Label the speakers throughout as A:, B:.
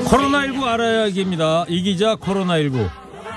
A: 코로나19 알아야기입니다. 이기자 코로나19.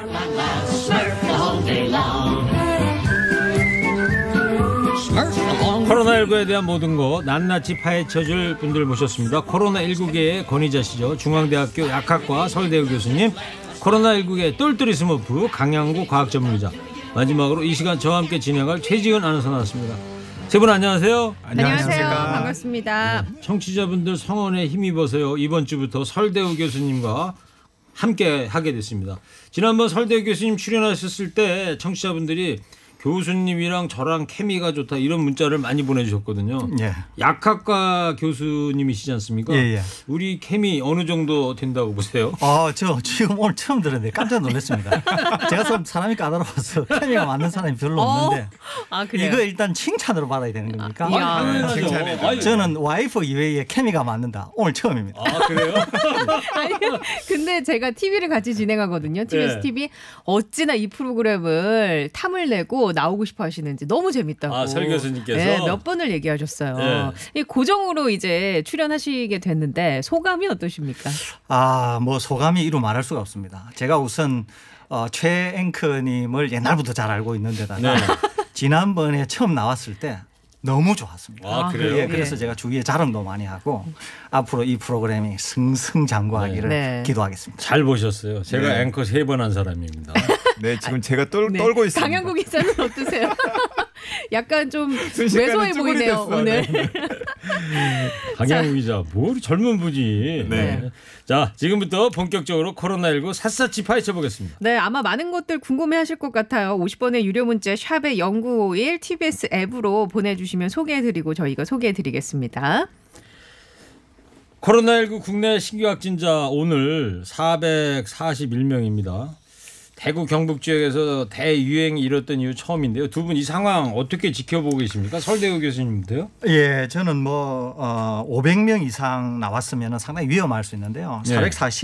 A: 코로나19에 대한 모든 거 낱낱이 파헤쳐줄 분들 모셨습니다. 코로나19계의 권위자시죠. 중앙대학교 약학과 서울대우 교수님, 코로나19계 똘똘이 스머프 강양구 과학전문기자, 마지막으로 이 시간 저와 함께 진행할 최지은 아나운서 나왔습니다. 세 분 안녕하세요.
B: 안녕하세요. 반갑습니다.
A: 청취자분들 성원에 힘입어서요. 이번 주부터 설대우 교수님과 함께 하게 됐습니다. 지난번 설대우 교수님 출연하셨을 때 청취자분들이 교수님이랑 저랑 케미가 좋다 이런 문자를 많이 보내주셨거든요.
C: 예.
A: 약학과 교수님이시지 않습니까?
C: 예.
A: 우리 케미 어느 정도 된다고 보세요?
C: 저 지금 오늘 처음 들었는데 깜짝 놀랐습니다. 제가 좀 사람이 까다로워서 케미가 맞는 사람이 별로 없는데
B: 그래요?
C: 이거 일단 칭찬으로 받아야 되는 겁니까?
A: 당연하죠.
C: 저는 와이프 이외에 케미가 맞는다. 오늘 처음입니다.
A: 아 그래요?
B: 아니, 근데 제가 TV를 같이 진행하거든요. TBS
A: 네.
B: TV. 어찌나 이 프로그램을 탐을 내고 나오고 싶어 하시는지 너무 재밌다고.
A: 아, 설 교수님께서?
B: 네, 몇 번을 얘기하셨어요.
A: 네.
B: 이 고정으로 이제 출연하시게 됐는데 소감이 어떠십니까?
C: 뭐 소감이 이루 말할 수가 없습니다. 제가 우선 최 앵커님을 옛날부터 잘 알고 있는데다가
A: 네.
C: 지난번에 처음 나왔을 때 너무 좋았습니다.
A: 아, 그래요?
C: 예, 그래서 제가 주위에 자랑도 많이 하고 앞으로 이 프로그램이 승승장구하기를
B: 네.
C: 기도하겠습니다.
A: 잘 보셨어요. 제가
D: 네.
A: 앵커 3번 한 사람입니다.
D: 네, 지금 제가 떨고 있습니다.
B: 강양구 기자는 어떠세요? 약간 좀
D: 순식간에
B: 왜소해
D: 쭈구리
B: 보이네요,
D: 됐어.
B: 오늘.
A: 강양구 기자, 뭘 젊은 분이.
D: 네.
A: 자, 지금부터 본격적으로 코로나19 샅샅이 파헤쳐 보겠습니다.
B: 네, 아마 많은 것들 궁금해하실 것 같아요. 50번의 유료 문자 샵의 0951 TBS 앱으로 보내주시면 소개해드리고 저희가 소개해드리겠습니다.
A: 코로나19 국내 신규 확진자 오늘 441명입니다. 대구 경북 지역에서 대유행이 일었던 이후 처음인데요. 두 분 이 상황 어떻게 지켜보고 계십니까? 설대우 교수님부터요.
C: 예, 저는 500명 이상 나왔으면 상당히 위험할 수 있는데요.
A: 네.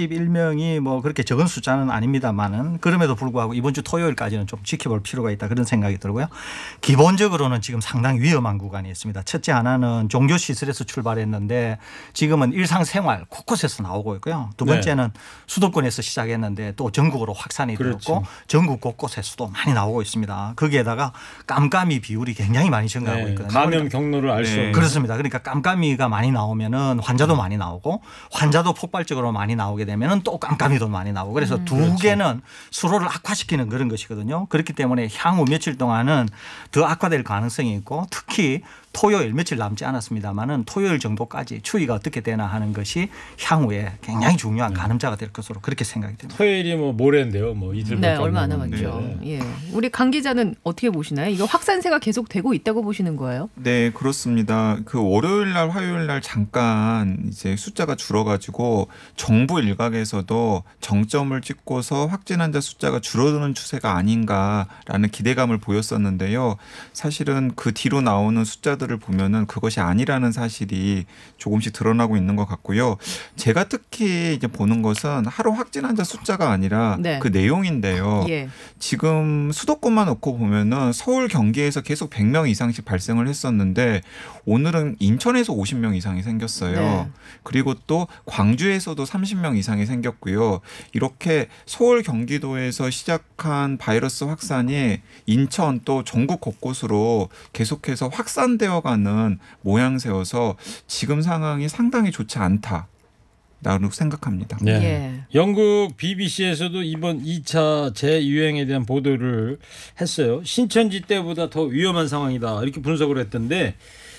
C: 441명이 그렇게 적은 숫자는 아닙니다만은 그럼에도 불구하고 이번 주 토요일까지는 좀 지켜볼 필요가 있다 그런 생각이 들고요. 기본적으로는 지금 상당히 위험한 구간이 있습니다. 첫째 하나는 종교 시설에서 출발했는데 지금은 일상생활 곳곳에서 나오고 있고요. 두 번째는 수도권에서 시작했는데 또 전국으로 확산이 되었고 전국 곳곳에서도 많이 나오고 있습니다. 거기에다가 깜깜이 비율이 굉장히 많이 증가하고 있거든요.
A: 감염 경로를 알 수 없는.
C: 그렇습니다. 그러니까 깜깜이가 많이 나오면은 환자도 많이 나오고 환자도 폭발적으로 많이 나오게 되면은 또 깜깜이도 많이 나오고 그래서 두 개는 서로를 악화시키는 그런 것이거든요. 그렇기 때문에 향후 며칠 동안은 더 악화될 가능성이 있고 특히 토요일 며칠 남지 않았습니다만은 토요일 정도까지 추위가 어떻게 되나 하는 것이 향후에 굉장히 중요한 가늠자가 될 것으로 그렇게 생각이 됩니다.
A: 토요일이 모레인데요. 이틀
B: 네, 얼마 안 남았죠. 예, 우리 강 기자는 어떻게 보시나요? 이거 확산세가 계속 되고 있다고 보시는 거예요?
D: 네, 그렇습니다. 그 월요일 날, 화요일 날 잠깐 이제 숫자가 줄어가지고 정부 일각에서도 정점을 찍고서 확진 환자 숫자가 줄어드는 추세가 아닌가라는 기대감을 보였었는데요. 사실은 그 뒤로 나오는 숫자들을 보면은 그것이 아니라는 사실이 조금씩 드러나고 있는 것 같고요. 제가 특히 이제 보는 것은 하루 확진 환자 숫자가 아니라
B: 네.
D: 그 내용인데요.
B: 예.
D: 지금 수도권만 놓고 보면은 서울 경기에서 계속 100명 이상씩 발생을 했었는데 오늘은 인천에서 50명 이상이 생겼어요.
B: 네.
D: 그리고 또 광주에서도 30명 이상이 생겼고요. 이렇게 서울 경기도에서 시작한 바이러스 확산이 인천 또 전국 곳곳으로 계속해서 확산되어가는 모양새여서 지금 상황이 상당히 좋지 않다. 라고 생각합니다.
A: 네.
B: 예.
A: 영국 BBC에서도 이번 2차 재유행에 대한 보도를 했어요. 신천지 때보다 더 위험한 상황이다 이렇게 분석을 했던데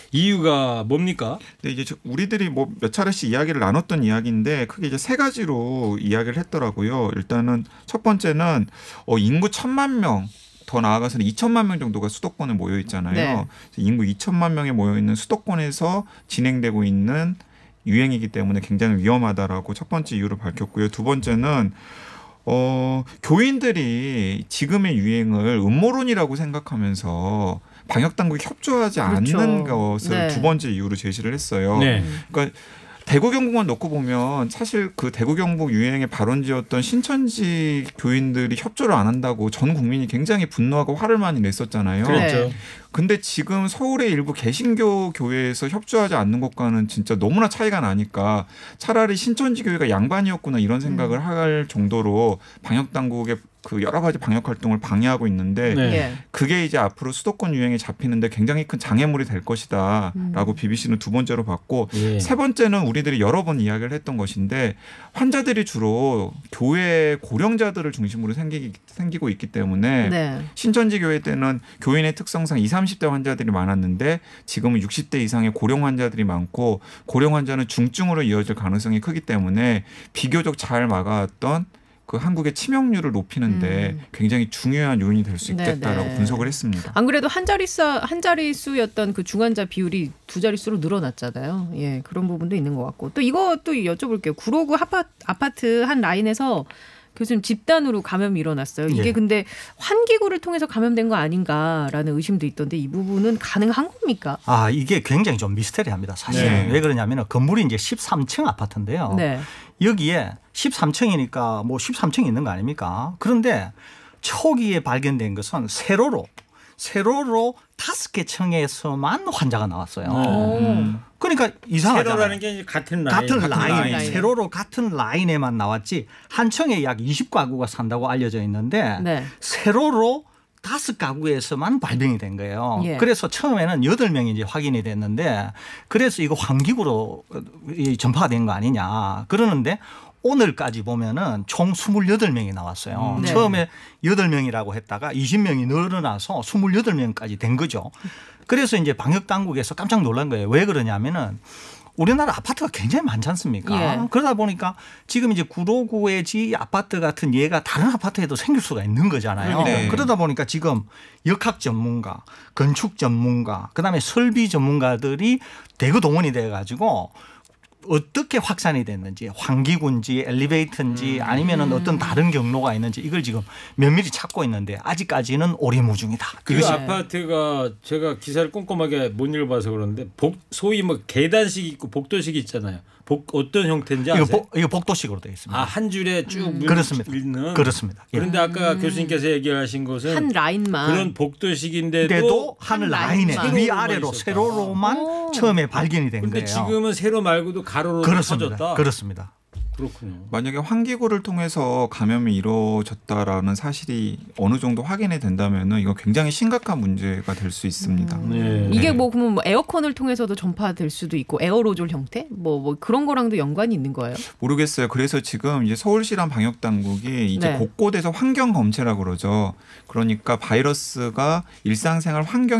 A: 이유가 뭡니까?
D: 네, 이제 우리들이 몇 차례씩 이야기를 나눴던 이야기인데 크게 이제 세 가지로 이야기를 했더라고요. 일단은 첫 번째는 인구 1,000만 명. 더 나아가서는 2천만 명 정도가 수도권에 모여 있잖아요.
B: 네.
D: 인구 2천만 명에 모여 있는 수도권에서 진행되고 있는 유행이기 때문에 굉장히 위험하다라고 첫 번째 이유를 밝혔고요. 두 번째는 교인들이 지금의 유행을 음모론이라고 생각하면서 방역 당국이 협조하지
B: 그렇죠.
D: 않는 것을
B: 네.
D: 두 번째 이유로 제시를 했어요.
A: 네.
D: 그러니까 대구 경북만 놓고 보면 사실 그 대구 경북 유행의 발원지였던 신천지 교인들이 협조를 안 한다고 전 국민이 굉장히 분노하고 화를 많이 냈었잖아요.
A: 그렇죠.
D: 근데 지금 서울의 일부 개신교 교회에서 협조하지 않는 것과는 진짜 너무나 차이가 나니까 차라리 신천지 교회가 양반이었구나 이런 생각을 할 정도로 방역 당국의 그 여러 가지 방역 활동을 방해하고 있는데
A: 네.
B: 예.
D: 그게 이제 앞으로 수도권 유행에 잡히는데 굉장히 큰 장애물이 될 것이다라고 BBC는 두 번째로 봤고
A: 예.
D: 세 번째는 우리들이 여러 번 이야기를 했던 것인데 환자들이 주로 교회 고령자들을 중심으로 생기고 있기 때문에
B: 네.
D: 신천지 교회 때는 교인의 특성상 20, 30대 환자들이 많았는데 지금은 60대 이상의 고령 환자들이 많고 고령 환자는 중증으로 이어질 가능성이 크기 때문에 비교적 잘 막아왔던 그 한국의 치명률을 높이는데 굉장히 중요한 요인이 될 수 있겠다라고
B: 네네.
D: 분석을 했습니다.
B: 안 그래도 한 자릿수였던 그 중환자 비율이 두 자릿수로 늘어났잖아요. 예, 그런 부분도 있는 것 같고 또 이것도 여쭤볼게요. 구로구 아파트 한 라인에서 교수님 집단으로 감염이 일어났어요. 이게
C: 예.
B: 근데 환기구를 통해서 감염된 거 아닌가라는 의심도 있던데 이 부분은 가능한 겁니까?
C: 아, 이게 굉장히 좀 미스테리합니다. 사실은.
D: 네.
C: 왜 그러냐면 건물이 이제 13층 아파트인데요.
B: 네.
C: 여기에 13층이니까 뭐 13층이 있는 거 아닙니까? 그런데 초기에 발견된 것은 세로로 5개 층에서만 환자가 나왔어요. 그러니까 이상하잖아요.
A: 세로라는 게 이제 같은 라인.
C: 같은 라인에
B: 라인에.
C: 세로로 같은 라인에만 나왔지 한 층에 약 20가구가 산다고 알려져 있는데
B: 네.
C: 세로로 5가구에서만 발병이 된 거예요.
B: 예.
C: 그래서 처음에는 8명이 이제 확인이 됐는데 그래서 이거 환기구로 전파가 된 거 아니냐 그러는데 오늘까지 보면은 총 28명이 나왔어요.
B: 네.
C: 처음에 8명이라고 했다가 20명이 늘어나서 28명까지 된 거죠. 그래서 이제 방역 당국에서 깜짝 놀란 거예요. 왜 그러냐면은 우리나라 아파트가 굉장히 많지 않습니까?
B: 예.
C: 그러다 보니까 지금 이제 구로구의 지 아파트 같은 예가 다른 아파트에도 생길 수가 있는 거잖아요.
D: 네.
C: 그러다 보니까 지금 역학 전문가, 건축 전문가, 그다음에 설비 전문가들이 대거 동원이 돼 가지고 어떻게 확산이 됐는지 환기구인지 엘리베이터인지 아니면은 어떤 다른 경로가 있는지 이걸 지금 면밀히 찾고 있는데 아직까지는 오리무중이다.
A: 그
B: 그것이-
A: 아파트가 제가 기사를 꼼꼼하게 못 읽어봐서 그러는데 소위 뭐 계단식 있고 복도식 있잖아요. 어떤 형태인지 아세요?
C: 이거 복도식으로 되어 있습니다.
A: 아, 한 줄에 쭉
C: 그렇습니다.
A: 있는.
C: 그렇습니다. 예.
A: 그런데 아까 교수님께서 얘기하신 것은
B: 한 라인만.
A: 그런 복도식인데도
C: 때도 한
B: 한
C: 라인에
B: 라인만.
C: 위아래로
A: 있었다.
C: 세로로만
B: 오.
C: 처음에 발견이 된
A: 근데
C: 거예요.
A: 지금은 세로 말고도 가로로
C: 그렇습니다.
A: 퍼졌다.
C: 그렇습니다.
A: 그렇군요.
D: 만약에 환기구를 통해서 감염이 이루어졌다라는 사실이 어느 정도 확인이 된다면은 이거 굉장히 심각한 문제가 될 수 있습니다.
A: 네.
B: 이게 뭐 그러면 뭐 에어컨을 통해서도 전파될 수도 있고 에어로졸 형태 뭐 그런 거랑도 연관이 있는 거예요?
D: 모르겠어요. 그래서 지금 이제 서울시랑 방역 당국이 이제
B: 네.
D: 곳곳에서 환경 검체라고 그러죠. 그러니까 바이러스가 일상생활 환경에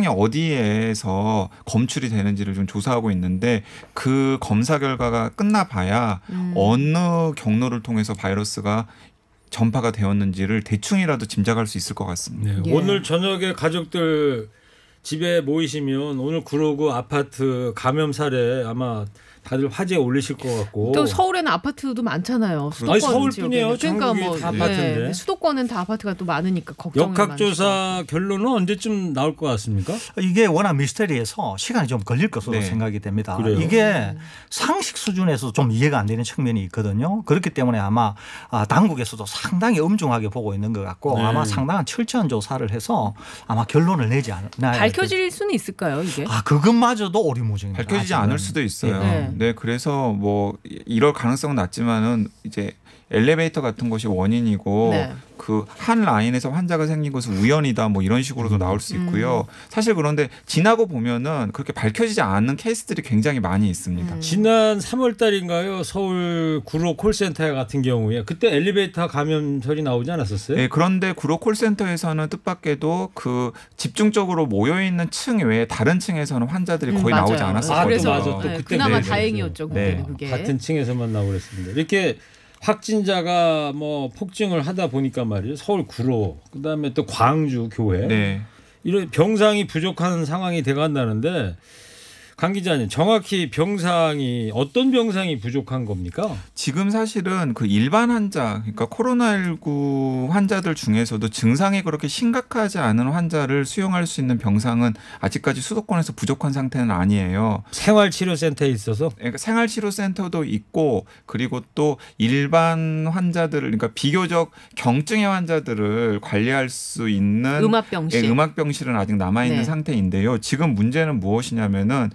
D: 어디에서 검출이 되는지를 좀 조사하고 있는데 그 검사 결과가 끝나봐야 어느 경로를 통해서 바이러스가 전파가 되었는지를 대충이라도 짐작할 수 있을 것 같습니다.
A: 네.
B: 예.
A: 오늘 저녁에 가족들 집에 모이시면 오늘 구로구 아파트 감염 사례 아마 다들 화제에 올리실 것 같고.
B: 또 서울에는 아파트도 많잖아요. 수도권
A: 아니, 서울뿐이에요.
B: 지역에는. 그러니까
A: 전국이 다 아파트인데.
B: 수도권은 다 아파트가 또 많으니까 걱정이
A: 역학조사 결론은 언제쯤 나올 것 같습니까?
C: 이게 워낙 미스터리해서 시간이 좀 걸릴 것으로
D: 네.
C: 생각이 됩니다.
A: 그래요?
C: 이게 상식 수준에서 좀 이해가 안 되는 측면이 있거든요. 그렇기 때문에 아마 당국에서도 상당히 엄중하게 보고 있는 것 같고
A: 네.
C: 아마 상당한 철저한 조사를 해서 아마 결론을 내지 않나.
B: 밝혀질 수는 있을까요, 이게?
C: 그것마저도 오리무중입니다.
D: 밝혀지지
C: 아직은.
D: 않을 수도 있어요.
B: 네.
D: 네, 그래서 뭐 이럴 가능성은 낮지만은 이제 엘리베이터 같은 것이 원인이고
B: 네.
D: 그 한 라인에서 환자가 생긴 것은 우연이다 뭐 이런 식으로도 나올 수 있고요. 사실 그런데 지나고 보면은 그렇게 밝혀지지 않는 케이스들이 굉장히 많이 있습니다.
A: 지난 3월 달인가요? 서울 구로 콜센터 같은 경우에 그때 엘리베이터 감염설이 나오지 않았었어요?
D: 네, 그런데 구로 콜센터에서는 뜻밖에도 그 집중적으로 모여 있는 층 외에 다른 층에서는 환자들이 거의
B: 맞아요.
D: 나오지 않았었거든요.
B: 그래서
A: 맞아. 또 그때
B: 그나마
A: 네,
B: 다행이었죠.
D: 네.
B: 그때는 그게.
A: 같은 층에서만 나오고 그랬습니다. 이렇게 확진자가 뭐 폭증을 하다 보니까 말이에요. 서울 구로, 그다음에 또 광주 교회
D: 네.
A: 이런 병상이 부족한 상황이 돼 간다는데 강 기자님, 정확히 병상이 어떤 병상이 부족한 겁니까?
D: 지금 사실은 그 일반 환자, 그러니까 코로나19 환자들 중에서도 증상이 그렇게 심각하지 않은 환자를 수용할 수 있는 병상은 아직까지 수도권에서 부족한 상태는 아니에요.
A: 생활치료센터에 있어서
D: 그러니까 생활치료센터도 있고 그리고 또 일반 환자들을 그러니까 비교적 경증의 환자들을 관리할 수 있는
B: 음압병실.
D: 음압병실은 아직 남아있는
B: 네.
D: 상태인데요. 지금 문제는 무엇이냐면은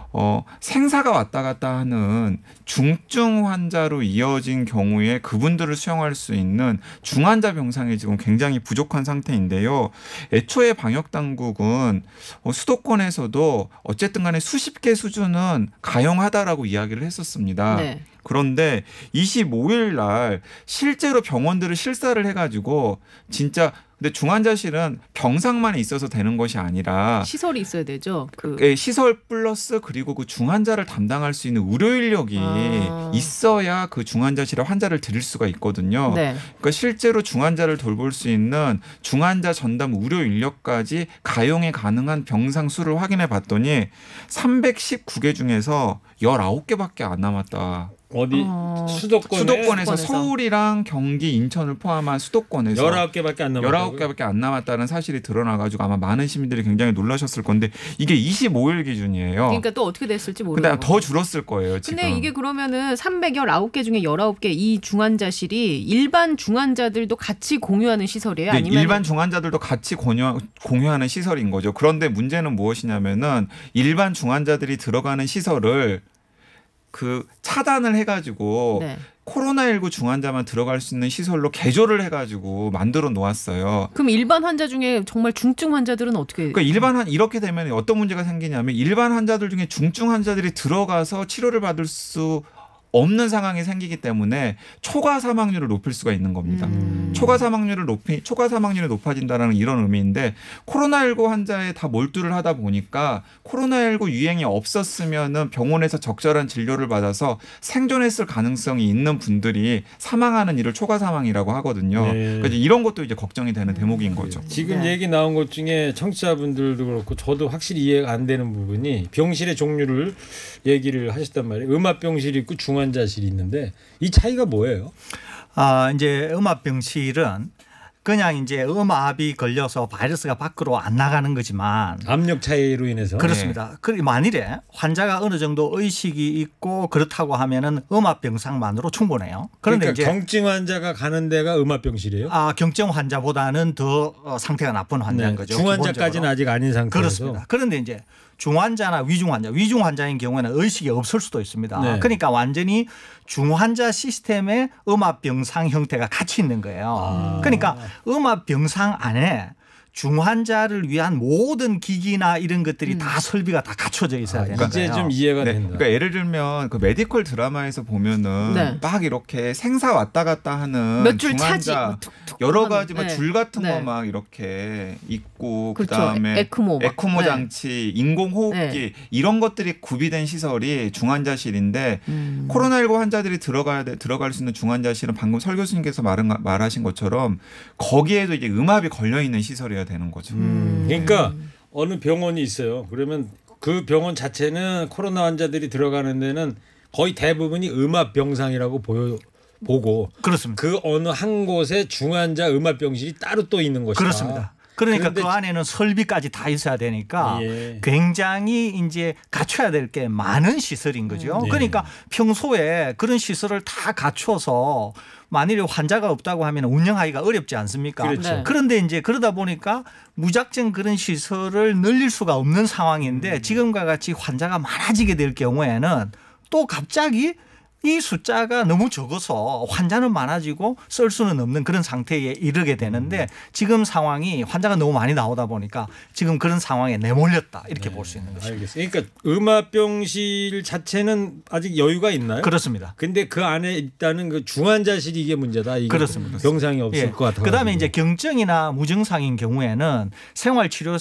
D: 생사가 왔다 갔다 하는 중증 환자로 이어진 경우에 그분들을 수용할 수 있는 중환자 병상이 지금 굉장히 부족한 상태인데요. 애초에 방역 당국은 수도권에서도 어쨌든 간에 수십 개 수준은 가용하다라고 이야기를 했었습니다.
B: 네.
D: 그런데 25일 날 실제로 병원들을 실사를 해가지고 진짜 근데 중환자실은 병상만 있어서 되는 것이 아니라
B: 시설이 있어야 되죠.
D: 시설 플러스 그리고 그 중환자를 담당할 수 있는 의료 인력이 있어야 그 중환자실에 환자를 드릴 수가 있거든요.
B: 네.
D: 그러니까 실제로 중환자를 돌볼 수 있는 중환자 전담 의료 인력까지 가용이 가능한 병상 수를 확인해 봤더니 319개 중에서 19개밖에 안 남았다.
A: 어디 수도권에서
D: 서울이랑 경기, 인천을 포함한 수도권에서
A: 19개밖에 안 남았다고요?
D: 19개밖에 안 남았다는 사실이 드러나가지고 아마 많은 시민들이 굉장히 놀라셨을 건데 이게 25일 기준이에요.
B: 그러니까 또 어떻게 됐을지 모르고.
D: 근데 더 줄었을 거예요. 지금.
B: 근데 이게 그러면은 319개 중에 19개 이 중환자실이 일반 중환자들도 같이 공유하는 시설이에요?
D: 네,
B: 아니면
D: 일반 중환자들도 같이 공유하는 시설인 거죠. 그런데 문제는 무엇이냐면은 일반 중환자들이 들어가는 시설을 그 차단을 해가지고
B: 네.
D: 코로나19 중환자만 들어갈 수 있는 시설로 개조를 해가지고 만들어 놓았어요.
B: 그럼 일반 환자 중에 정말 중증 환자들은 어떻게?
D: 그러니까 이렇게 되면 어떤 문제가 생기냐면 일반 환자들 중에 중증 환자들이 들어가서 치료를 받을 수 없는 상황이 생기기 때문에 초과 사망률을 높일 수가 있는 겁니다. 초과 사망률이 높아진다는 이런 의미인데 코로나19 환자에 다 몰두를 하다 보니까 코로나19 유행이 없었으면은 병원에서 적절한 진료를 받아서 생존했을 가능성이 있는 분들이 사망하는 일을 초과 사망이라고 하거든요.
A: 네.
D: 그러니까 이런 것도 이제 걱정이 되는 대목인 거죠.
A: 지금
B: 네.
A: 얘기 나온 것 중에 청취자분들도 그렇고 저도 확실히 이해가 안 되는 부분이 병실의 종류를 얘기를 하셨단 말이에요. 음압병실이 있고 중환자실이 있는데 이 차이가 뭐예요?
C: 이제 음압병실은 그냥 이제 음압이 걸려서 바이러스가 밖으로 안 나가는 거지만
A: 압력 차이로 인해서.
C: 그렇습니다. 만일에 환자가 어느 정도 의식이 있고 그렇다고 하면은 음압병상만으로 충분해요. 그런데
A: 그러니까
C: 이제
A: 경증 환자가 가는 데가 음압병실이에요?
C: 경증 환자보다는 더 상태가 나쁜 환자인
A: 네.
C: 거죠.
A: 중환자까지는
C: 기본적으로.
A: 아직 아닌 상태에서.
C: 그렇습니다. 그런데 이제 중환자나 위중 환자인 경우에는 의식이 없을 수도 있습니다.
A: 네.
C: 그러니까 완전히 중환자 시스템에 음압병상 형태가 같이 있는 거예요. 그러니까 음압병상 안에 중환자를 위한 모든 기기나 이런 것들이 다 설비가 다 갖춰져 있어야 되는
A: 이제
C: 거예요.
A: 좀 이해가
D: 네.
A: 된다.
D: 그러니까 예를 들면 그 메디컬 드라마에서 보면은
B: 네.
D: 막 이렇게 생사 왔다 갔다 하는
B: 몇 줄 차지
D: 중환자
B: 뭐 툭툭
D: 여러
B: 하는.
D: 가지 막
B: 네.
D: 줄 같은
B: 네.
D: 거 막 이렇게 있고
B: 그렇죠.
D: 그다음에
B: 에크모 막. 네.
D: 장치, 인공호흡기
B: 네.
D: 이런 것들이 구비된 시설이 중환자실인데 코로나19 환자들이 들어갈 수 있는 중환자실은 방금 설 교수님께서 말하신 것처럼 거기에도 이제 음압이 걸려 있는 시설이어야 되는 거죠.
A: 그러니까 어느 병원이 있어요. 그러면 그 병원 자체는 코로나 환자들이 들어가는 데는 거의 대부분이 음압병상이라고 보고
C: 그렇습니다.
A: 그 어느 한 곳에 중환자 음압병실이 따로 또 있는 것이다.
C: 그렇습니다. 그러니까
A: 그런데
C: 그 안에는 설비까지 다 있어야 되니까
A: 예.
C: 굉장히 이제 갖춰야 될 게 많은 시설인 거죠.
A: 네.
C: 그러니까 평소에 그런 시설을 다 갖춰서 만일에 환자가 없다고 하면 운영하기가 어렵지 않습니까?
A: 그렇죠.
B: 네.
C: 그런데 이제 그러다 보니까 무작정 그런 시설을 늘릴 수가 없는 상황인데 지금과 같이 환자가 많아지게 될 경우에는 또 갑자기 이 숫자가 너무 적어서 환자는 많아지고 쓸 수는 없는 그런 상태에 이르게 되는데 지금 상황이 환자가 너무 많이 나오다 보니까 지금 그런 상황에 내몰렸다 이렇게 볼 수 있는 것입니다.
A: 알겠어요. 그러니까 음압병실 자체는 아직 여유가 있나요?
C: 그렇습니다.
A: 근데 그 안에 있다는 그 중환자실이 이게 문제다. 이게
C: 그렇습니다.
A: 병상이 없을 것 같아요.
C: 그다음에 이제 경증이나 무증상인 경우에는 생활치료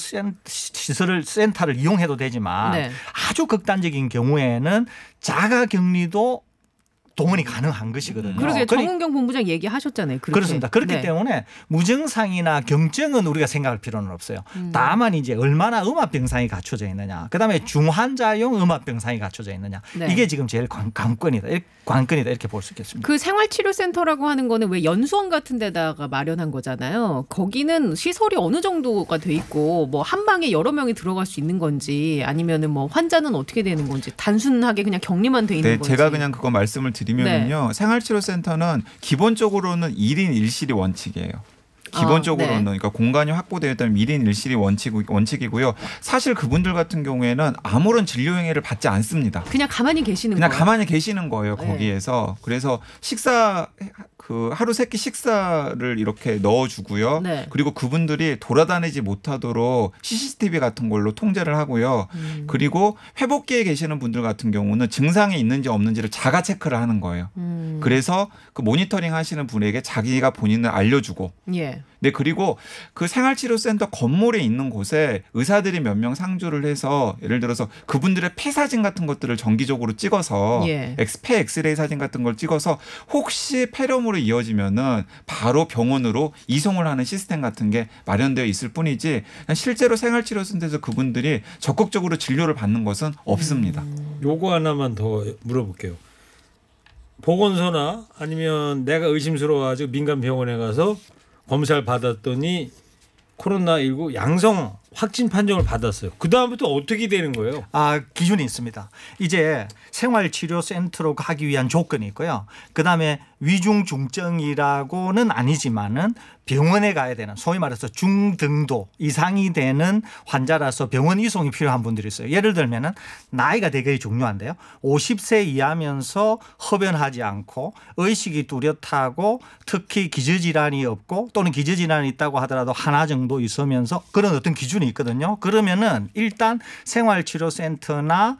C: 시설을 센터를 이용해도 되지만
B: 네.
C: 아주 극단적인 경우에는 자가격리도 동원이 가능한 것이거든요.
B: 그러게 정은경 본부장 얘기하셨잖아요. 그렇게.
C: 그렇습니다. 그렇기
B: 네.
C: 때문에 무증상이나 경증은 우리가 생각할 필요는 없어요. 다만 이제 얼마나 음압병상이 갖춰져 있느냐, 그다음에 중환자용 음압병상이 갖춰져 있느냐,
B: 네.
C: 이게 지금 제일 관건이다 이렇게 볼 수 있겠습니다.
B: 그 생활치료센터라고 하는 거는 왜 연수원 같은 데다가 마련한 거잖아요. 거기는 시설이 어느 정도가 돼 있고 뭐 한 방에 여러 명이 들어갈 수 있는 건지 아니면은 뭐 환자는 어떻게 되는 건지 단순하게 그냥 격리만 돼 있는
D: 네,
B: 건지.
D: 제가 그냥 그거 말씀을 드리면요.
B: 네.
D: 생활치료센터는 기본적으로는 1인 1실이 원칙이에요. 기본적으로는
B: 네.
D: 그러니까 공간이 확보되어 있다면 1인 1실이 원칙이고요. 사실 그분들 같은 경우에는 아무런 진료 행위를 받지 않습니다.
B: 그냥 가만히 계시는
D: 그냥
B: 거예요.
D: 가만히 계시는 거예요.
B: 네.
D: 거기에서. 그래서 하루 3끼 식사를 이렇게 넣어주고요.
B: 네.
D: 그리고 그분들이 돌아다니지 못하도록 CCTV 같은 걸로 통제를 하고요. 그리고 회복기에 계시는 분들 같은 경우는 증상이 있는지 없는지를 자가 체크를 하는 거예요. 그래서 그 모니터링 하시는 분에게 자기가 본인을 알려주고
B: 예.
D: 네, 그리고 그 생활치료센터 건물에 있는 곳에 의사들이 몇 명 상주를 해서 예를 들어서 그분들의 폐 사진 같은 것들을 정기적으로 찍어서
B: 예.
D: 폐 엑스레이 사진 같은 걸 찍어서 혹시 폐렴으로 이어지면은 바로 병원으로 이송을 하는 시스템 같은 게 마련되어 있을 뿐이지 실제로 생활치료센터에서 그분들이 적극적으로 진료를 받는 것은 없습니다.
A: 요거 하나만 더 물어볼게요. 보건소나 아니면 내가 의심스러워가지고 민간 병원에 가서 검사를 받았더니 코로나19 양성 확진 판정을 받았어요. 그 다음부터 어떻게 되는 거예요?
C: 기준이 있습니다. 이제 생활치료센터로 가기 위한 조건이 있고요. 그다음에 위중증이라고는 아니지만은 병원에 가야 되는 소위 말해서 중등도 이상이 되는 환자라서 병원 이송이 필요한 분들이 있어요. 예를 들면은 나이가 되게 중요한데요. 50세 이하면서 흡연하지 않고 의식이 뚜렷하고 특히 기저질환이 없고 또는 기저질환이 있다고 하더라도 하나 정도 있으면서 그런 어떤 기준이 있거든요. 그러면은 일단 생활치료센터가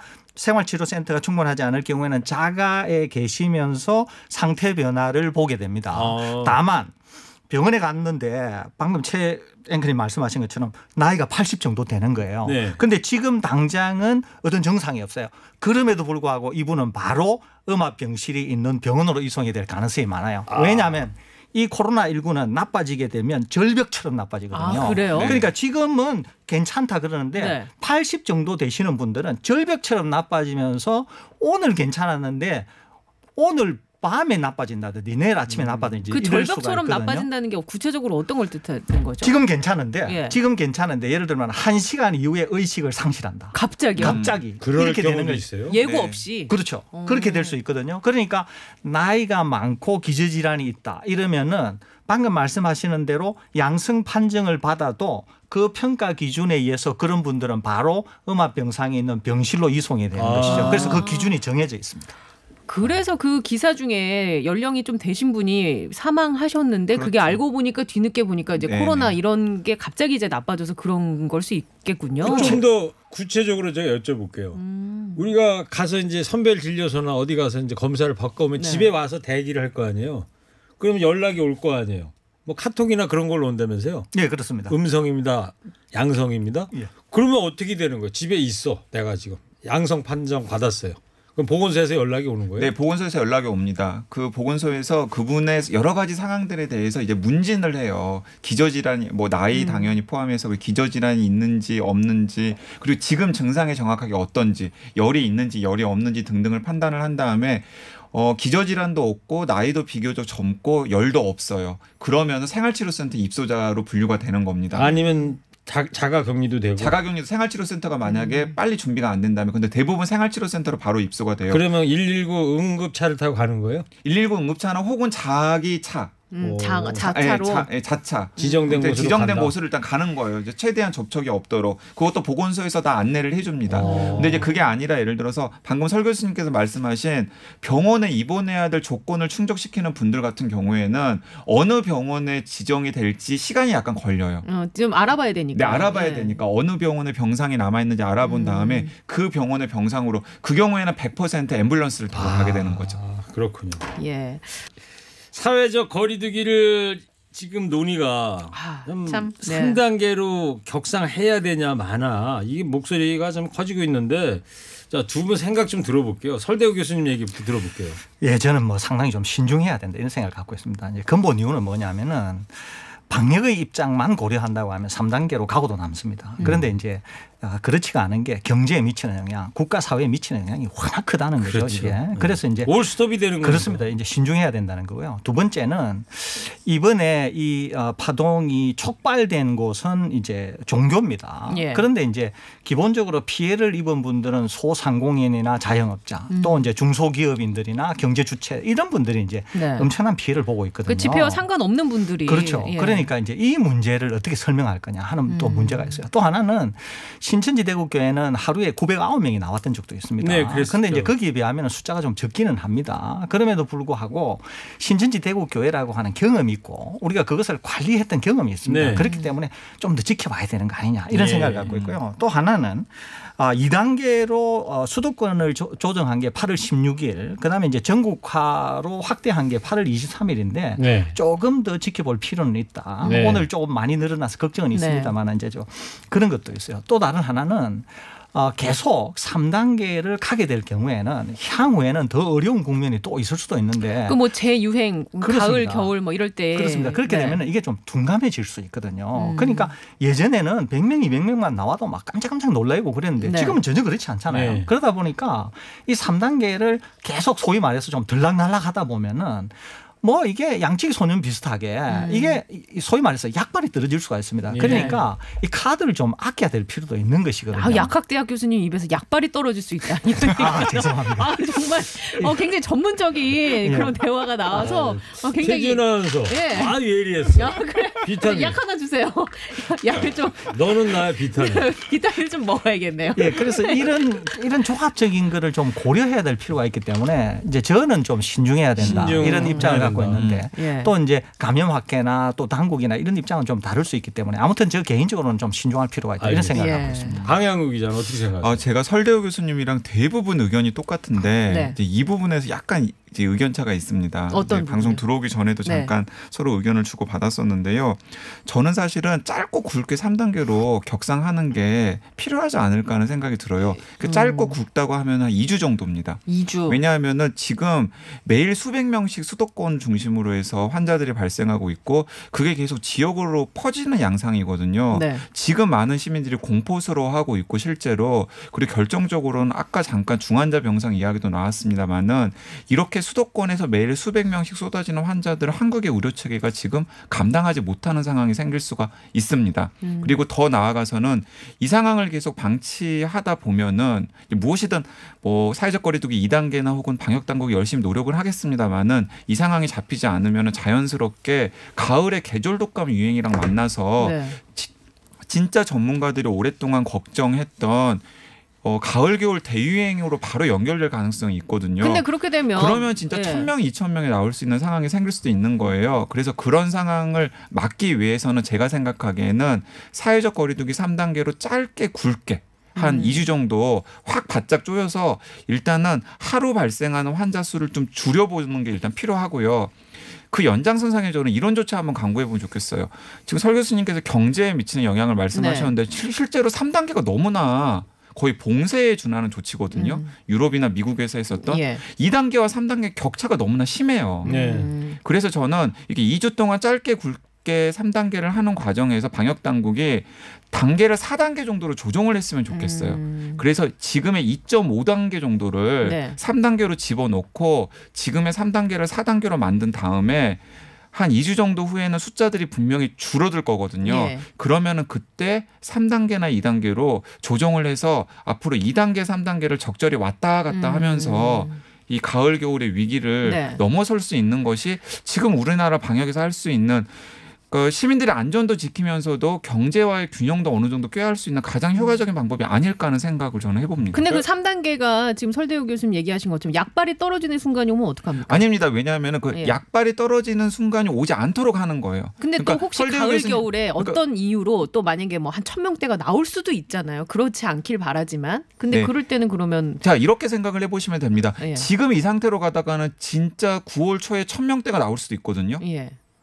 C: 충분하지 않을 경우에는 자가에 계시면서 상태 변화를 보게 됩니다. 다만 병원에 갔는데 방금 최 앵커님 말씀하신 것처럼 나이가 80 정도 되는 거예요. 그런데
A: 네.
C: 지금 당장은 어떤 증상이 없어요. 그럼에도 불구하고 이분은 바로 음압병실이 있는 병원으로 이송이 될 가능성이 많아요. 왜냐하면 이 코로나19는 나빠지게 되면 절벽처럼 나빠지거든요.
B: 그래요?
C: 그러니까 지금은 괜찮다 그러는데
B: 네.
C: 80 정도 되시는 분들은 절벽처럼 나빠지면서 오늘 괜찮았는데 오늘 밤에 나빠진다든지 내일 아침에 나빠진다든지
B: 그
C: 이럴 수가
B: 절벽처럼
C: 있거든요.
B: 나빠진다는 게 구체적으로 어떤 걸 뜻하는 거죠?
C: 지금 괜찮은데
B: 예.
C: 예를 들면 1시간 이후에 의식을 상실한다.
B: 갑자기요?
C: 갑자기
A: 그럴
C: 이렇게 되는
A: 경우도
C: 거죠.
A: 있어요?
B: 예고
D: 네.
B: 없이.
C: 그렇죠. 그렇게 될 수 있거든요. 그러니까 나이가 많고 기저질환이 있다 이러면은 방금 말씀하시는 대로 양성 판정을 받아도 그 평가 기준에 의해서 그런 분들은 바로 음압병상에 있는 병실로 이송이 되는 것이죠. 그래서 그 기준이 정해져 있습니다.
B: 그래서 그 기사 중에 연령이 좀 되신 분이 사망하셨는데 그게
D: 그렇죠.
B: 알고 보니까 뒤늦게 보니까 이제
D: 네네.
B: 코로나 이런 게 갑자기 이제 나빠져서 그런 걸 수 있겠군요.
A: 좀 더 구체적으로 제가 여쭤볼게요. 우리가 가서 이제 선별 진료소나 어디 가서 이제 검사를 받고 오면
B: 네.
A: 집에 와서 대기를 할 거 아니에요. 그러면 연락이 올 거 아니에요. 뭐 카톡이나 그런 걸로 온다면서요?
C: 네, 그렇습니다.
A: 음성입니다. 양성입니다.
C: 예.
A: 그러면 어떻게 되는 거예요? 집에 있어. 내가 지금 양성 판정 받았어요. 그럼 보건소에서 연락이 오는 거예요?
D: 네, 보건소에서 연락이 옵니다. 그 보건소에서 그분의 여러 가지 상황들에 대해서 이제 문진을 해요. 기저질환이 뭐 나이 당연히 포함해서 그 기저질환이 있는지 없는지 그리고 지금 증상이 정확하게 어떤지 열이 있는지 열이 없는지 등등을 판단을 한 다음에 기저질환도 없고 나이도 비교적 젊고 열도 없어요. 그러면 생활치료센터 입소자로 분류가 되는 겁니다.
A: 아니면 자가격리도 되고.
D: 자가격리도 생활치료센터가 만약에 빨리 준비가 안 된다면 근데 대부분 생활치료센터로 바로 입소가 돼요.
A: 그러면 119 응급차를 타고 가는 거예요?
D: 119 응급차나 혹은 자기 차.
B: 자차로.
D: 자차.
A: 지정된 곳으로
D: 지정된
A: 간다.
D: 곳으로 일단 가는 거예요. 이제 최대한 접촉이 없도록. 그것도 보건소에서 다 안내를 해줍니다. 근데 이제 그게 아니라 예를 들어서 방금 설 교수님께서 말씀하신 병원에 입원해야 될 조건을 충족시키는 분들 같은 경우에는 어느 병원에 지정이 될지 시간이 약간 걸려요.
B: 좀 알아봐야 되니까.
D: 네, 알아봐야 되니까 어느 병원에 병상이 남아있는지 알아본 다음에 그 병원의 병상으로 그 경우에는 100% 앰뷸런스를 타고 가게 되는 거죠.
A: 그렇군요.
B: 예.
A: 사회적 거리두기를 지금 논의가 좀
B: 참, 네.
A: 3단계로 격상해야 되냐 마나 이게 목소리가 좀 커지고 있는데 자, 두 분 생각 좀 들어볼게요. 설대우 교수님 얘기부터 들어볼게요.
C: 예, 저는 뭐 상당히 좀 신중해야 된다 이런 생각을 갖고 있습니다. 이제 근본 이유는 뭐냐면은 방역의 입장만 고려한다고 하면 3단계로 가고도 남습니다. 그런데 이제 그렇지가 않은 게 경제에 미치는 영향, 국가 사회에 미치는 영향이 워낙 크다는 거죠.
A: 그렇죠.
C: 이게. 그래서 이제
A: 올 스톱이 되는 거죠.
C: 그렇습니다. 이제 신중해야 된다는 거고요. 두 번째는 이번에 이 파동이 촉발된 곳은 이제 종교입니다.
B: 예.
C: 그런데 이제 기본적으로 피해를 입은 분들은 소상공인이나 자영업자 또 이제 중소기업인들이나 경제 주체 이런 분들이 이제
B: 네.
C: 엄청난 피해를 보고 있거든요.
B: 그 집회와 상관없는 분들이
C: 그렇죠.
B: 예.
C: 그러니까 이제 이 문제를 어떻게 설명할 거냐 하는 또 문제가 있어요. 또 하나는 신천지 대국교회는 하루에 909명이 나왔던 적도 있습니다.
A: 네, 그랬었죠.
C: 그런데 이제 거기에 비하면 숫자가 좀 적기는 합니다. 그럼에도 불구하고 신천지 대국교회라고 하는 경험이 있고 우리가 그것을 관리했던 경험이 있습니다.
A: 네.
C: 그렇기 때문에 좀 더 지켜봐야 되는 거 아니냐 이런
A: 네.
C: 생각을 갖고 있고요. 또 하나는 2단계로 수도권을 조정한 게 8월 16일, 그다음에 이제 전국화로 확대한 게 8월 23일인데
A: 네.
C: 조금 더 지켜볼 필요는 있다.
A: 네.
C: 오늘 조금 많이 늘어나서 걱정은 있습니다만 이제 좀 그런 것도 있어요. 또 다른 하나는 계속 3단계를 가게 될 경우에는 향후에는 더 어려운 국면이 또 있을 수도 있는데.
B: 그 뭐 재유행, 가을,
C: 그렇습니다.
B: 겨울 뭐 이럴 때
C: 그렇습니다. 그렇게
B: 네.
C: 되면 이게 좀 둔감해질 수 있거든요. 그러니까 예전에는 100명, 200명만 나와도 막 깜짝깜짝 놀라고 그랬는데
B: 네.
C: 지금은 전혀 그렇지 않잖아요.
A: 네.
C: 그러다 보니까 이 3단계를 계속 소위 말해서 좀 들락날락 하다 보면은 뭐 이게 양치기 소년 비슷하게 이게 소위 말해서 약발이 떨어질 수가 있습니다.
A: 예.
C: 그러니까 이 카드를 좀 아껴야 될 필요도 있는 것이거든요.
B: 약학대학 교수님 입에서 약발이 떨어질 수 있다.
C: 죄송합니다.
B: 정말 굉장히 전문적인 그런 대화가 나와서 굉장히
A: 최준 아나운서
B: 예.
A: 예리했어.
B: 그래.
A: 비타민.
B: 약 하나 주세요. 약을 좀
A: 너는 나의 비타민.
B: 비타민을 좀 먹어야겠네요.
C: 예, 그래서 이런 종합적인 거를 좀 고려해야 될 필요가 있기 때문에 이제 저는 좀 신중해야 된다. 이런 입장을 갖고 있는데
B: 예.
C: 또 이제 감염 확대나 또 당국이나 이런 입장은 좀 다를 수 있기 때문에 아무튼 저 개인적으로는 좀 신중할 필요가 있다. 이런
A: 알겠습니다.
C: 생각을
B: 예.
C: 갖고 있습니다.
A: 강양구 기자는 어떻게 생각하세요?
D: 제가 설대우 교수님이랑 대부분 의견이 똑같은데
B: 네.
D: 이제 이 부분에서 약간 이제 의견차가 있습니다.
B: 어떤
D: 이제 방송
B: 부분이요?
D: 들어오기 전에도
B: 네.
D: 잠깐 서로 의견을 주고 받았었는데요. 저는 사실은 짧고 굵게 3단계로 격상하는 게 필요하지 않을까 하는 생각이 들어요. 그 짧고 굵다고 하면 한 2주 정도입니다.
B: 2주.
D: 왜냐하면은 지금 매일 수백 명씩 수도권 중심으로 해서 환자들이 발생하고 있고 그게 계속 지역으로 퍼지는 양상이거든요.
B: 네.
D: 지금 많은 시민들이 공포스러워하고 있고 실제로 그리고 결정적으로는 아까 잠깐 중환자 병상 이야기도 나왔습니다마는 이렇게 수도권에서 매일 수백 명씩 쏟아지는 환자들을 한국의 의료 체계가 지금 감당하지 못하는 상황이 생길 수가 있습니다. 그리고 더 나아가서는 이 상황을 계속 방치하다 보면은 무엇이든 뭐 사회적 거리두기 2단계나 혹은 방역 당국이 열심히 노력을 하겠습니다마는 이 상황이 잡히지 않으면 자연스럽게 가을에 계절 독감 유행이랑 만나서
B: 네.
D: 진짜 전문가들이 오랫동안 걱정했던 가을 겨울 대유행으로 바로 연결될 가능성이 있거든요.
B: 근데 그렇게 되면
D: 그러면 진짜
B: 예.
D: 1,000명, 2,000명이 나올 수 있는 상황이 생길 수도 있는 거예요. 그래서 그런 상황을 막기 위해서는 제가 생각하기에는 사회적 거리두기 3단계로 짧게 굵게 한 2주 정도 확 바짝 조여서 일단은 하루 발생하는 환자 수를 좀 줄여보는 게 일단 필요하고요. 그 연장선상에 저는 이런 조치 한번 강구해 보면 좋겠어요. 지금 설 교수님께서 경제에 미치는 영향을 말씀하셨는데 실제로 3단계가 너무나 거의 봉쇄에 준하는 조치거든요. 유럽이나 미국에서 했었던
B: 예.
D: 2단계와 3단계 격차가 너무나 심해요.
A: 네.
D: 그래서 저는 이게 2주 동안 짧게 굵게 3단계를 하는 과정에서 방역 당국이 단계를 4단계 정도로 조정을 했으면 좋겠어요. 그래서 지금의 2.5단계 정도를
B: 네.
D: 3단계로 집어넣고 지금의 3단계를 4단계로 만든 다음에 한 2주 정도 후에는 숫자들이 분명히 줄어들 거거든요.
B: 예.
D: 그러면은 그때 3단계나 2단계로 조정을 해서 앞으로 2단계, 3단계를 적절히 왔다 갔다 하면서 이 가을 겨울의 위기를
B: 네.
D: 넘어설 수 있는 것이 지금 우리나라 방역에서 할 수 있는 시민들의 안전도 지키면서도 경제와의 균형도 어느 정도 꾀할 수 있는 가장 효과적인 방법이 아닐까 하는 생각을 저는 해봅니다.
B: 근데 그 3단계가 지금 설대우 교수님 얘기하신 것처럼 약발이 떨어지는 순간이 오면 어떡합니까?
D: 아닙니다. 왜냐하면 그
B: 예.
D: 약발이 떨어지는 순간이 오지 않도록 하는 거예요.
B: 근데
D: 그러니까
B: 또 혹시
D: 설대우
B: 가을
D: 교수님-
B: 겨울에 어떤 이유로 또 만약에 뭐 한 1,000명대가 나올 수도 있잖아요. 그렇지 않길 바라지만. 근데
D: 네.
B: 그럴 때는 그러면
D: 자, 이렇게 생각을 해보시면 됩니다.
B: 예.
D: 지금 이 상태로 가다가는 진짜 9월 초에 1,000명대가 나올 수도 있거든요.
B: 예.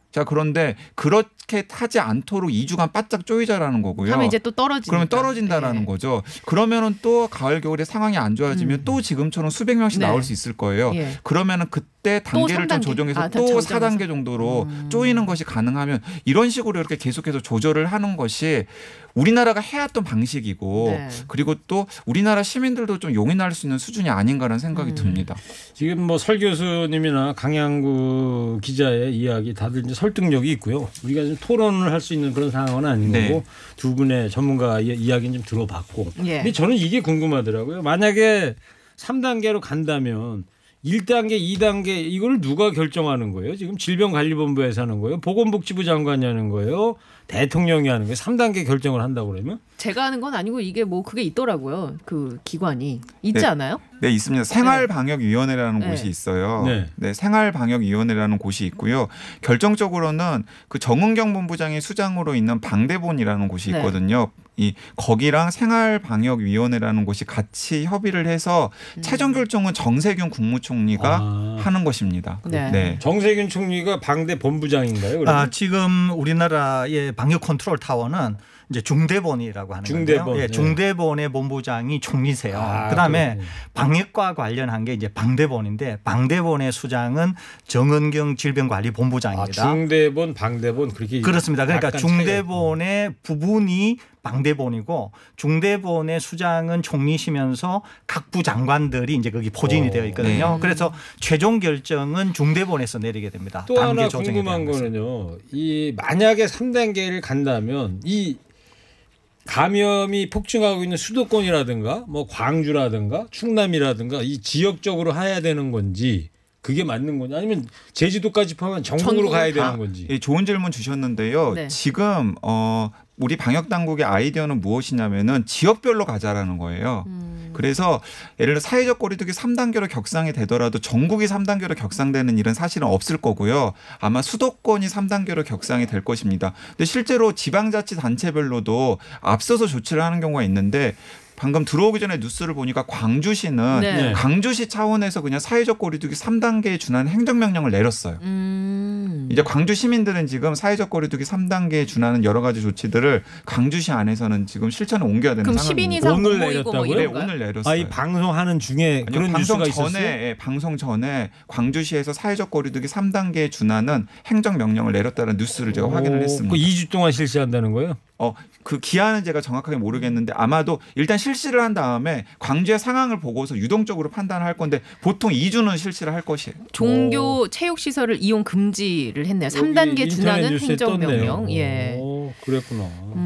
D: 자, 그런데 그렇게 타지 않도록 2주간 바짝 조이자라는 거고요.
B: 하면 이제 또 떨어지니까.
D: 그러면 떨어진다라는
B: 네.
D: 거죠. 그러면은 또 가을 겨울에 상황이 안 좋아지면 또 지금처럼 수백 명씩
B: 네.
D: 나올 수 있을 거예요.
B: 예.
D: 그러면 그때 단계를 좀
B: 3단계.
D: 조정해서
B: 다
D: 또
B: 조정해서.
D: 4단계 정도로 조이는 것이 가능하면 이런 식으로 이렇게 계속해서 조절을 하는 것이 우리나라가 해왔던 방식이고
B: 네.
D: 그리고 또 우리나라 시민들도 좀 용인할 수 있는 수준이 아닌가라는 생각이 듭니다.
A: 지금 뭐 설 교수님이나 강양구 기자의 이야기 다들 이제 설득력이 있고요. 우리가 좀 토론을 할 수 있는 그런 상황은 아닌
D: 네.
A: 거고 두 분의 전문가 이야기는 좀 들어봤고.
B: 예.
A: 근데 저는 이게 궁금하더라고요. 만약에 3단계로 간다면 1단계, 2단계 이걸 누가 결정하는 거예요? 지금 질병관리본부에서 하는 거예요? 보건복지부 장관이 하는 거예요? 대통령이 하는 거예요? 3단계 결정을 한다고 그러면?
B: 제가 하는 건 아니고 이게 뭐 그게 있더라고요. 그 기관이 있지
D: 네.
B: 않아요?
D: 네, 있습니다. 생활방역위원회라는
B: 네.
D: 곳이 있어요.
A: 네.
D: 네, 생활방역위원회라는 곳이 있고요. 결정적으로는 그 정은경 본부장이 수장으로 있는 방대본이라는 곳이
B: 네.
D: 있거든요. 이 거기랑 생활방역위원회라는 곳이 같이 협의를 해서 최종 결정은 정세균 국무총리가 하는 것입니다.
B: 네.
D: 네.
A: 정세균 총리가 방대 본부장인가요? 그러면?
C: 지금 우리나라의 방역 컨트롤 타워는 이제 중대본이라고 하는
A: 중대본.
C: 건데요. 예,
A: 네.
C: 중대본의 본부장이 총리세요.
A: 아,
C: 그다음에
A: 그렇군요.
C: 방역과 관련한 게 이제 방대본인데 방대본의 수장은 정은경 질병관리본부장입니다.
A: 중대본, 방대본 그렇게
C: 그렇습니다. 그러니까
A: 약간 차이가
C: 중대본의 부분이 방대본이고 중대본의 수장은 총리시면서 각 부 장관들이 이제 거기 포진이 되어 있거든요.
D: 네.
C: 그래서 최종 결정은 중대본에서 내리게 됩니다.
A: 또
C: 단계
A: 하나
C: 조정에
A: 궁금한
C: 대한 것은.
A: 거는요. 이 만약에 3단계를 간다면 이 감염이 폭증하고 있는 수도권이라든가 뭐 광주라든가 충남이라든가 이 지역적으로 해야 되는 건지 그게 맞는 건지 아니면 제주도까지 포함한 전국으로
B: 전국으로
A: 가야
B: 다.
A: 되는 건지.
D: 예, 좋은 질문 주셨는데요.
B: 네.
D: 지금 우리 방역 당국의 아이디어는 무엇이냐면은 지역별로 가자라는 거예요. 그래서 예를 들어 사회적 거리두기 3단계로 격상이 되더라도 전국이 3단계로 격상되는 일은 사실은 없을 거고요. 아마 수도권이 3단계로 격상이 될 것입니다. 근데 실제로 지방자치단체별로도 앞서서 조치를 하는 경우가 있는데 방금 들어오기 전에 뉴스를 보니까 광주시는
B: 네.
D: 광주시 차원에서 그냥 사회적 거리두기 3단계에 준하는 행정명령을 내렸어요. 이제 광주 시민들은 지금 사회적 거리두기 3단계에 준하는 여러 가지 조치들을 광주시 안에서는 지금 실천에 옮겨야 되는
B: 그럼
D: 상황입니다.
B: 10인 이상
A: 오늘
B: 못 모이고 뭐
A: 내렸다고요?
D: 네,
B: 이런 거요?
D: 오늘 내렸어요.
A: 이 방송하는 중에
D: 아니요,
A: 그런
D: 방송
A: 뉴스가
D: 전에
A: 있었어요?
D: 방송 전에 광주시에서 사회적 거리두기 3단계에 준하는 행정명령을 내렸다는 뉴스를 제가 확인을 했습니다.
A: 그 2주 동안 실시한다는 거예요?
D: 그 기한은 제가 정확하게 모르겠는데 아마도 일단 실시를 한 다음에 광주의 상황을 보고서 유동적으로 판단을 할 건데 보통 2주는 실시를 할 것이에요.
B: 종교 체육 시설을 이용 금지를 했네요.
A: 여기
B: 3단계
A: 인터넷
B: 준하는
A: 뉴스에
B: 행정명령.
A: 떴네요.
B: 예.
A: 그랬구나.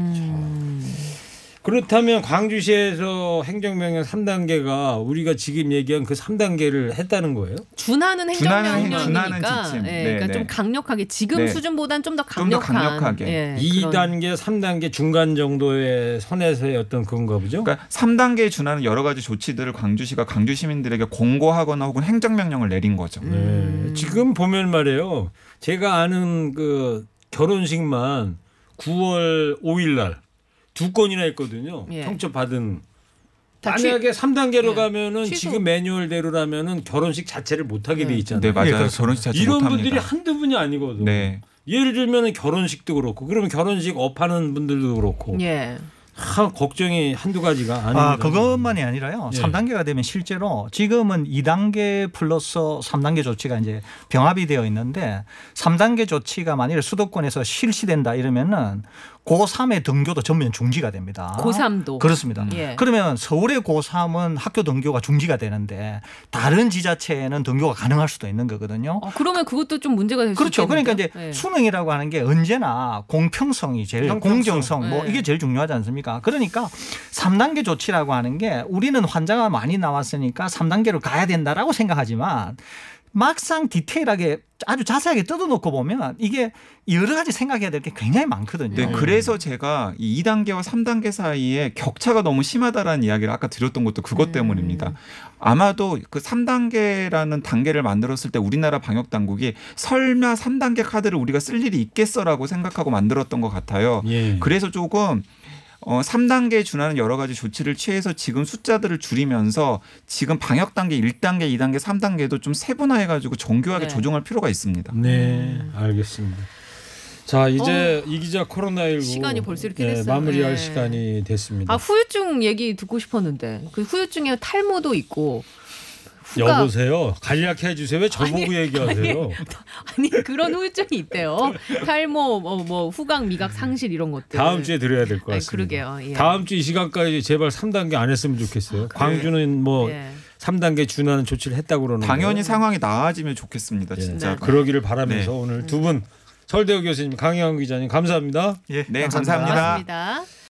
A: 그렇다면 광주시에서 행정명령 3단계가 우리가 지금 얘기한 그 3단계를 했다는 거예요?
B: 준하는 행정명령이니까
D: 준하는 지침.
B: 예,
D: 네,
B: 그러니까
D: 네.
B: 좀 강력하게 지금
D: 네.
B: 수준보다는 좀 더
D: 좀 더
B: 강력한
D: 강력하게.
B: 예,
A: 2단계, 3단계 중간 정도의 선에서의 어떤 그건가 보죠?
D: 그러니까 3단계에 준하는 여러 가지 조치들을 광주시가 광주 시민들에게 공고하거나 혹은 행정명령을 내린 거죠.
A: 네. 지금 보면 말이에요. 제가 아는 그 결혼식만 9월 5일 날 2건이나 했거든요.
B: 예.
A: 평첩 받은.
B: 다
A: 만약에 3단계로
B: 예.
A: 가면은
B: 취소.
A: 지금 매뉴얼대로라면은 결혼식 자체를 못 하게 돼 있잖아요.
D: 네, 맞아요.
C: 그렇습니다.
D: 결혼식 자체
A: 이런
D: 못합니다.
A: 분들이 한두 분이 아니거든.
D: 네.
A: 예를 들면 결혼식도 그렇고 그러면 결혼식 업하는 분들도 그렇고
B: 예.
A: 걱정이 한두 가지가 아닙니다.
C: 그것만이 아니라요.
A: 예.
C: 3단계가 되면 실제로 지금은 2단계 플러스 3단계 조치가 이제 병합이 되어 있는데 3단계 조치가 만일 수도권에서 실시된다 이러면은 고3의 등교도 전면 중지가 됩니다.
B: 고3도.
C: 그렇습니다.
B: 예.
C: 그러면 서울의 고3은 학교 등교가 중지가 되는데 다른 지자체에는 등교가 가능할 수도 있는 거거든요.
B: 그러면 그것도 좀 문제가 될 수
C: 그렇죠.
B: 있겠는데요?
C: 그러니까 이제
B: 예.
C: 수능이라고 하는 게 언제나 공평성이 제일
A: 형평성.
C: 공정성 뭐
B: 네.
C: 이게 제일 중요하지 않습니까? 그러니까 3단계 조치라고 하는 게 우리는 환자가 많이 나왔으니까 3단계로 가야 된다라고 생각하지만 막상 디테일하게 아주 자세하게 뜯어놓고 보면 이게 여러 가지 생각해야 될 게 굉장히 많거든요.
D: 네, 그래서 제가 이 2단계와 3단계 사이에 격차가 너무 심하다라는 이야기를 아까 드렸던 것도 그것 때문입니다. 아마도 그 3단계라는 단계를 만들었을 때 우리나라 방역 당국이 설마 3단계 카드를 우리가 쓸 일이 있겠어라고 생각하고 만들었던 것 같아요.
A: 예.
D: 그래서 조금 3단계에 준하는 여러 가지 조치를 취해서 지금 숫자들을 줄이면서 지금 방역 단계 1단계, 2단계, 3단계도 좀 세분화해가지고 정교하게
B: 네.
D: 조정할 필요가 있습니다.
A: 네, 알겠습니다. 자 이제 이 기자 코로나19
B: 시간이 벌써 이렇게 됐어요.
A: 마무리할
B: 예.
A: 시간이 됐습니다.
B: 아 후유증 얘기 듣고 싶었는데 그 후유증에 탈모도 있고. 후각.
A: 여보세요. 간략히 해주세요. 왜 저보고 얘기하세요?
B: 아니 그런 후유증이 있대요. 탈모, 뭐 후각, 미각 상실 이런 것들.
A: 다음 주에 드려야 될 것
B: 아니,
A: 같습니다.
B: 그러게요. 예.
A: 다음 주 이 시간까지 제발 3단계 안 했으면 좋겠어요. 광주는 뭐
B: 예.
A: 3단계 준하는 조치를 했다고 그러는데
D: 당연히 상황이 나아지면 좋겠습니다. 진짜.
B: 네.
A: 그러기를 바라면서
D: 네.
A: 오늘 두 분 서울대우 교수님, 강희영 기자님 감사합니다.
C: 예,
D: 네, 감사합니다.
B: 고맙습니다.